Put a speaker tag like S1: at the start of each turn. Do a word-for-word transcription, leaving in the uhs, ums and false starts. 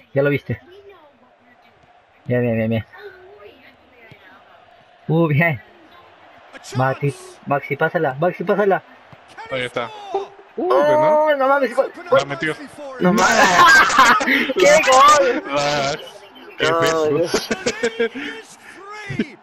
S1: Ya lo viste. Bien, bien, bien, bien. Uh, bien. Maxi, Maxi, pásala, Maxi, pásala.
S2: Ahí está. Uh, ganó.
S1: Oh, no mames, igual.
S2: La metió.
S1: No mames. ¡Qué gol!
S2: Ah, qué
S1: No,
S2: feo.
S1: no.